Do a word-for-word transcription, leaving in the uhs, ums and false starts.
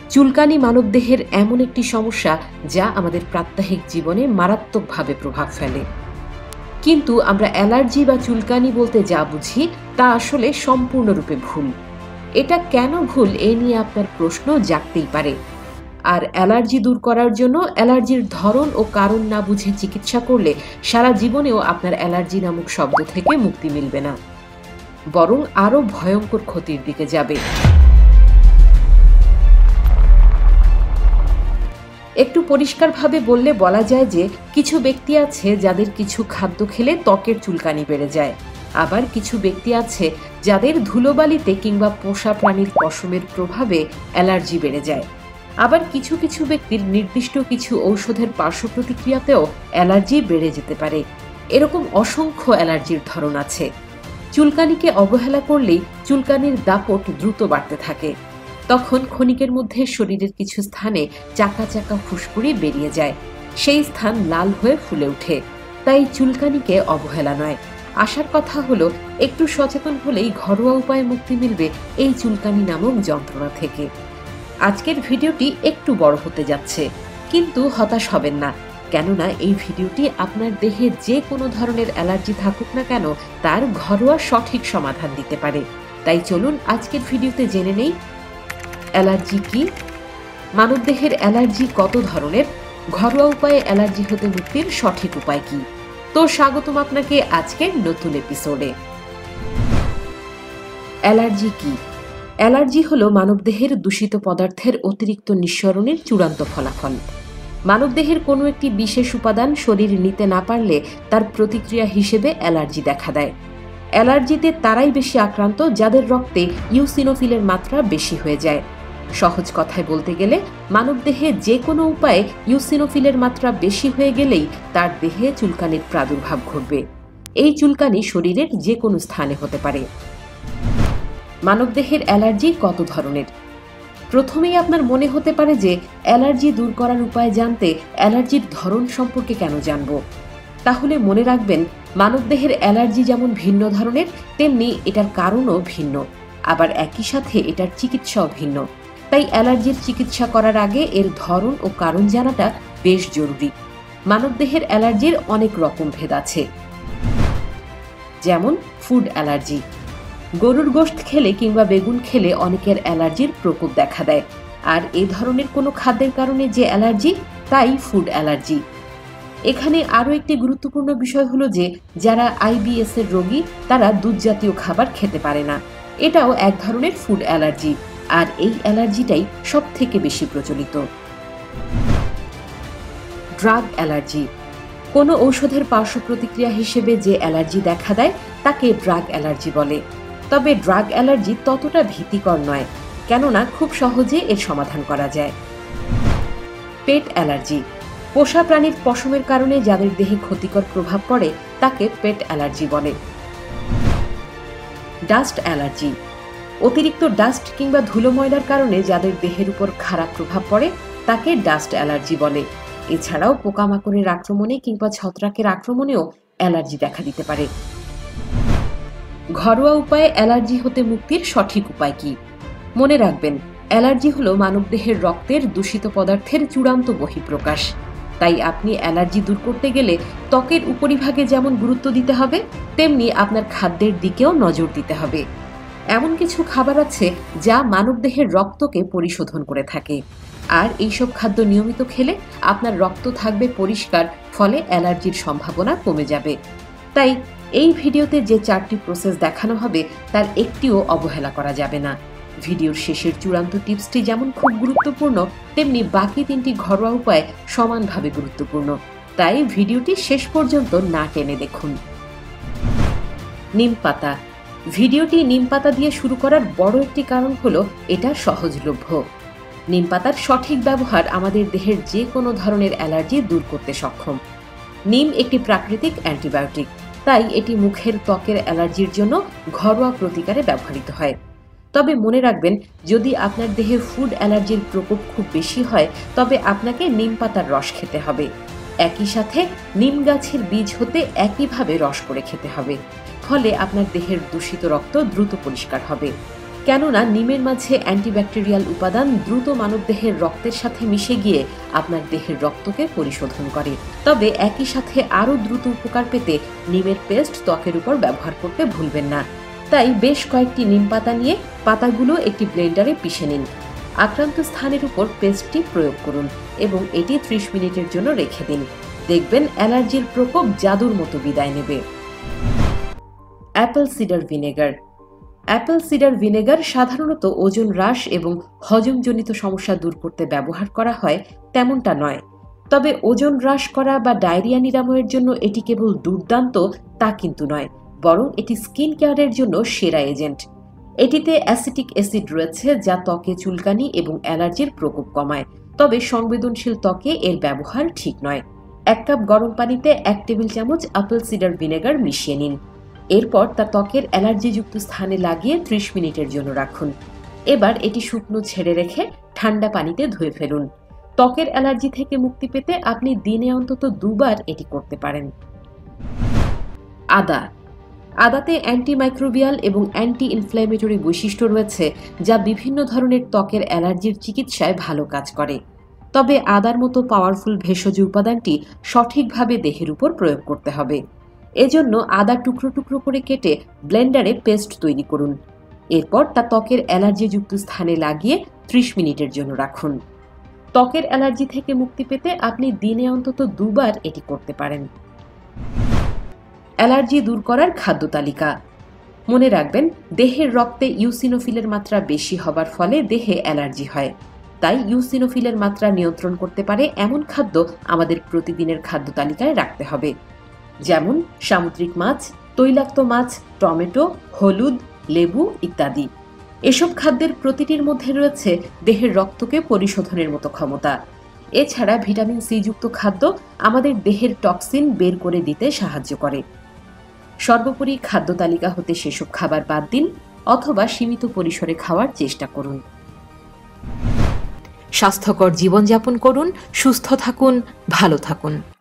চুলকানি মানবদেহের এমন একটি সমস্যা যা আমাদের প্রাত্যহিক জীবনে মারাত্মকভাবে প্রভাব ফেলে। কিন্তু আমরা অ্যালার্জি বা চুলকানি বলতে যা বুঝি তা আসলে সম্পূর্ণরূপে ভুল। এটা কেন ভুল এ নিয়ে আপনার প্রশ্ন জাগতেই পারে। আর অ্যালার্জি দূর করার জন্য অ্যালার্জির ধরন ও কারণ না বুঝে চিকিৎসা করলে সারা জীবনেও আপনার অ্যালার্জি নামক শব্দ থেকে মুক্তি মিলবে না, বরং আরো ভয়ঙ্কর ক্ষতির দিকে যাবে। একটু পরিষ্কারভাবে বললে বলা যায় যে কিছু ব্যক্তি আছে যাদের কিছু খাদ্য খেলে ত্বকের চুলকানি বেড়ে যায়, আবার কিছু ব্যক্তি আছে যাদের ধুলোবালিতে কিংবা পোষা প্রাণীর পশমের প্রভাবে অ্যালার্জি বেড়ে যায়। আবার কিছু কিছু ব্যক্তির নির্দিষ্ট কিছু ঔষধের পার্শ্ব প্রতিক্রিয়াতেও অ্যালার্জি বেড়ে যেতে পারে। এরকম অসংখ্য অ্যালার্জির ধরন আছে। চুলকানিকে অবহেলা করলেই চুলকানির দাপট দ্রুত বাড়তে থাকে। তখন ক্ষণিকের মধ্যে শরীরের কিছু স্থানে চাকা চাকা ফুসকুড়ি বেরিয়ে যায়, সেই স্থান লাল হয়ে ফুলে ওঠে। তাই চুলকানিকে অবহেলা নয়, আসার কথা হলো একটু সচেতন হলেই ঘরোয়া উপায়ে মুক্তি মিলবে এই চুলকানি নামক যন্ত্রণা থেকে। আজকের ভিডিওটি একটু বড় হতে যাচ্ছে, কিন্তু হতাশ হবেন না, কেননা এই ভিডিওটি আপনার দেহে যে কোনো ধরনের অ্যালার্জি থাকুক না কেন তার ঘরোয়া সঠিক সমাধান দিতে পারে। তাই চলুন আজকের ভিডিওতে জেনে নেই অ্যালার্জি কি, মানবদেহের অ্যালার্জি কত ধরনের, ঘরোয়া উপায়ে অ্যালার্জি হতে মুক্তির সঠিক উপায় কি। তো স্বাগতম আপনাকে আজকের নতুন এপিসোডে। অ্যালার্জি কি? অ্যালার্জি হলো মানবদেহের দূষিত পদার্থের অতিরিক্ত নিঃসরণের চূড়ান্ত ফলাফল। মানবদেহের কোনো একটি বিশেষ উপাদান শরীর নিতে না পারলে তার প্রতিক্রিয়া হিসেবে অ্যালার্জি দেখা দেয়। অ্যালার্জিতে তারাই বেশি আক্রান্ত যাদের রক্তে ইউসিনোফিলের মাত্রা বেশি হয়ে যায়। সহজ কথায় বলতে গেলে মানবদেহে যে কোনো উপায়ে ইউসিনোফিলের মাত্রা বেশি হয়ে গেলেই তার দেহে চুলকানির প্রাদুর্ভাব ঘটবে। এই চুলকানি শরীরের যে কোনো স্থানে হতে পারে। মানবদেহের অ্যালার্জি কত ধরনের? প্রথমেই আপনার মনে হতে পারে যে অ্যালার্জি দূর করার উপায় জানতে অ্যালার্জির ধরন সম্পর্কে কেন জানব। তাহলে মনে রাখবেন, মানবদেহের অ্যালার্জি যেমন ভিন্ন ধরনের, তেমনি এটার কারণও ভিন্ন, আবার একই সাথে এটার চিকিৎসাও ভিন্ন। তাই অ্যালার্জির চিকিৎসা করার আগে এর ধরন ও কারণ জানাটা বেশ জরুরি। মানবদেহের অ্যালার্জির অনেক রকম ভেদ আছে, যেমন ফুড অ্যালার্জি। গরুর গোশত খেলে কিংবা বেগুন খেলে অনেকের অ্যালার্জির প্রকোপ দেখা দেয়, আর এই ধরনের কোনো খাদ্যের কারণে যে অ্যালার্জি তাই ফুড অ্যালার্জি। এখানে আরও একটি গুরুত্বপূর্ণ বিষয় হলো যে যারা আইবিএস এর রোগী তারা দুধ জাতীয় খাবার খেতে পারে না, এটাও এক ধরনের ফুড অ্যালার্জি, আর এই অ্যালার্জিটাই সব থেকে বেশি প্রচলিত। Drug allergy. কোনো ঔষধের পার্শ্ব প্রতিক্রিয়া হিসেবে যে অ্যালার্জি দেখা দেয় তাকে ড্রাগ অ্যালার্জি বলে। তবে ড্রাগ অ্যালার্জি ততটা ভীতিকর নয়, কেননা খুব সহজে এর সমাধান করা যায়। Pet allergy. পোষা প্রাণীর পশমের কারণে যাদের দেহে ক্ষতিকর প্রভাব পড়ে তাকে পেট অ্যালার্জি বলে। Dust allergy. অতিরিক্ত ডাস্ট কিংবা ধুলো ময়লার কারণে যাদের দেহের উপর খারাপ প্রভাব পড়ে তাকে ডাস্ট অ্যালার্জি বলে। এছাড়াও পোকামাকড়ের আক্রমণে কিংবা ছত্রাকের আক্রমণেও অ্যালার্জি দেখা দিতে পারে। ঘরোয়া উপায়ে অ্যালার্জি হতে মুক্তির সঠিক উপায় কি? মনে রাখবেন, অ্যালার্জি হলো মানবদেহের রক্তের দূষিত পদার্থের চূড়ান্ত বহিঃপ্রকাশ। তাই আপনি অ্যালার্জি দূর করতে গেলে ত্বকের উপরিভাগে যেমন গুরুত্ব দিতে হবে, তেমনি আপনার খাদ্যের দিকেও নজর দিতে হবে। এমন কিছু খাবার আছে যা মানবদেহের রক্তকে পরিশোধন করে থাকে, আর এইসব খাদ্য নিয়মিত খেলে আপনার রক্ত থাকবে পরিষ্কার, ফলে অ্যালার্জির সম্ভাবনা কমে যাবে। তাই এই ভিডিওতে যে চারটি প্রসেস দেখানো হবে তার একটিও অবহেলা করা যাবে না। ভিডিওর শেষের চূড়ান্ত টিপসটি যেমন খুব গুরুত্বপূর্ণ, তেমনি বাকি তিনটি ঘরোয়া উপায় সমানভাবে গুরুত্বপূর্ণ। তাই ভিডিওটি শেষ পর্যন্ত না টেনে দেখুন। নিম পাতা। ভিডিওটি নিম পাতা দিয়ে শুরু করার বড় একটি কারণ হলো এটা সহজলভ্য। নিম পাতার সঠিক ব্যবহার আমাদের দেহের যে কোনো ধরনের অ্যালার্জি দূর করতে সক্ষম। নিম একটি প্রাকৃতিক অ্যান্টিবায়োটিক, তাই এটি মুখের ত্বকের অ্যালার্জির জন্য ঘরোয়া প্রতিকারে ব্যবহৃত হয়। তবে মনে রাখবেন, যদি আপনার দেহে ফুড অ্যালার্জির প্রকোপ খুব বেশি হয় তবে আপনাকে নিম পাতার রস খেতে হবে। একই সাথে নিম গাছের বীজ হতে একইভাবে রস করে খেতে হবে, ফলে আপনার দেহের দূষিত রক্ত দ্রুত পরিষ্কার হবে। কেননা নিমের মাঝে অ্যান্টিব্যাকটেরিয়াল উপাদান দ্রুত মানবদেহের রক্তের সাথে মিশে গিয়ে আপনার দেহের রক্তকে পরিশোধন করে। তবে একই সাথে আরও দ্রুত উপকার পেতে নিমের পেস্ট ত্বকের উপর ব্যবহার করতে ভুলবেন না। তাই বেশ কয়েকটি নিম পাতা নিয়ে পাতাগুলো একটি ব্লেন্ডারে পিষে নিন। আক্রান্ত স্থানের উপর পেস্টটি প্রয়োগ করুন এবং এটি ত্রিশ মিনিটের জন্য রেখে দিন। দেখবেন অ্যালার্জির প্রকোপ জাদুর মতো বিদায় নেবে। Apple cider vinegar. Apple cider vinegar সাধারণত ওজন হ্রাস এবং হজমজনিত সমস্যা দূর করতে ব্যবহার করা হয় তেমনটা নয়। তবে ওজন হ্রাস করা বা ডায়রিয়া নিরাময়ের জন্য এটি কেবল দুর্দান্ত তা কিন্তু নয়, বরং এটি স্কিন কেয়ারের জন্য সেরা এজেন্ট। এটিতে অ্যাসিটিক অ্যাসিড রয়েছে যা ত্বকে চুলকানি এবং অ্যালার্জির প্রকোপ কমায়। তবে সংবেদনশীল ত্বকে এর ব্যবহার ঠিক নয়। এক কাপ গরম পানিতে এক টেবিল চামচ অ্যাপেল সিডার ভিনেগার মিশিয়ে নিন। এরপর তা ত্বকের অ্যালার্জিযুক্ত স্থানে লাগিয়ে ত্রিশ মিনিটের জন্য রাখুন। এবার এটি শুকনো ছেড়ে রেখে ঠান্ডা পানিতে ধুয়ে ফেলুন। ত্বকের অ্যালার্জি থেকে মুক্তি পেতে আপনি দিনে অন্তত দুবার এটি করতে পারেন। আদা। আদাতে অ্যান্টিমাইক্রোবিয়াল এবং অ্যান্টি ইনফ্ল্যামেটরি বৈশিষ্ট্য রয়েছে যা বিভিন্ন ধরনের ত্বকের অ্যালার্জির চিকিৎসায় ভালো কাজ করে। তবে আদার মতো পাওয়ারফুল ভেষজ উপাদানটি সঠিকভাবে দেহের উপর প্রয়োগ করতে হবে। এজন্য আদা টুকরো টুকরো করে কেটে ব্লেন্ডারে পেস্ট তৈরি করুন। এরপর তা ত্বকের অ্যালার্জিযুক্ত স্থানে লাগিয়ে ত্রিশ মিনিটের জন্য রাখুন। ত্বকের অ্যালার্জি থেকে মুক্তি পেতে আপনি দিনে অন্তত দুবার এটি করতে পারেন। অ্যালার্জি দূর করার খাদ্য তালিকা। মনে রাখবেন, দেহের রক্তে ইউসিনোফিলের মাত্রা বেশি হবার ফলে দেহে অ্যালার্জি হয়। তাই ইউসিনোফিলের মাত্রা নিয়ন্ত্রণ করতে পারে এমন খাদ্য আমাদের প্রতিদিনের খাদ্য তালিকায় রাখতে হবে, যেমন সামুদ্রিক মাছ, তৈলাক্ত মাছ, টমেটো, হলুদ, লেবু ইত্যাদি। এসব খাদ্যের প্রতিটির মধ্যে রয়েছে দেহের রক্তকে পরিশোধনের মতো ক্ষমতা। এছাড়া ভিটামিন সি যুক্ত খাদ্য আমাদের দেহের টক্সিন বের করে দিতে সাহায্য করে। সর্বোপরি খাদ্য তালিকা হতে সেসব খাবার বাদ দিন অথবা সীমিত পরিসরে খাওয়ার চেষ্টা করুন। স্বাস্থ্যকর জীবনযাপন করুন, সুস্থ থাকুন, ভালো থাকুন।